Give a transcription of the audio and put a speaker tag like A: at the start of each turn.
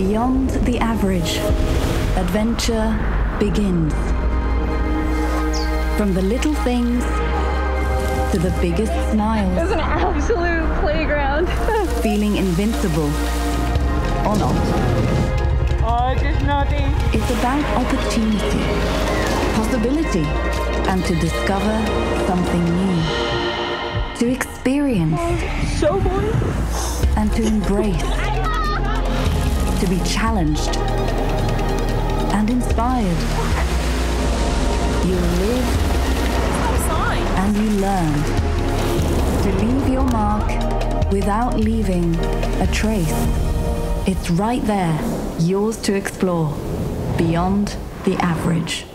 A: Beyond the average, adventure begins. From the little things to the biggest smiles.
B: It was an absolute playground.
A: Feeling invincible or not.
B: Oh, just nothing.
A: It's about opportunity, possibility, and to discover something new. To experience.
B: So boring.
A: And to embrace. To be challenged and inspired. You live and you learn. To leave your mark without leaving a trace. It's right there, yours to explore, beyond the average.